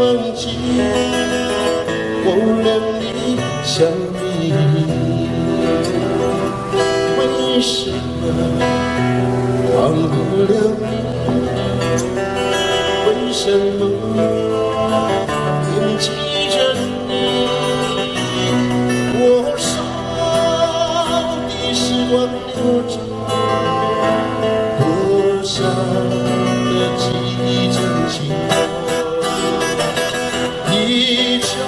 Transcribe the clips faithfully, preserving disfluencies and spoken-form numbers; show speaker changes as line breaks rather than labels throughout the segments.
忘记，忘了你，想你。为什么忘不了你？为什么惦记着你？我手的时光流转，多少的记忆曾经过，你悄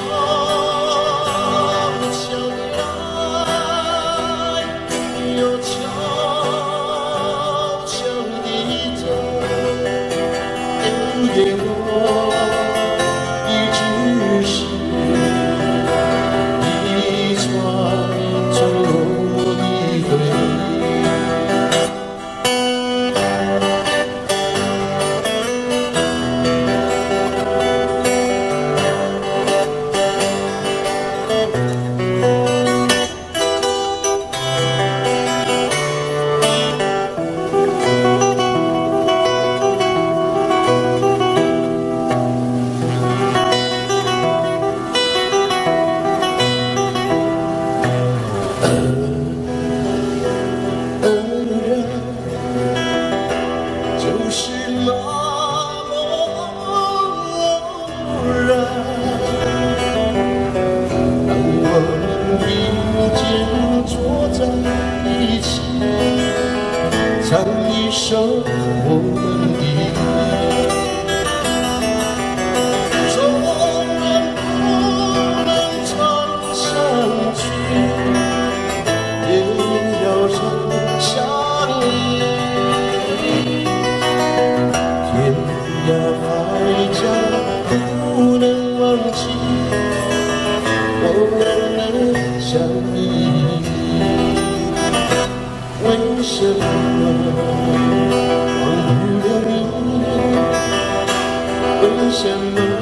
悄地来，又悄悄地走，留给我的只是一串坠落的回忆。就是那么偶然，当我们并肩坐在一起，唱一首我们的歌，纵然不能唱上去，也要唱上你。天涯海角不能忘记，我仍能想你。为什么忘不了你？为什么？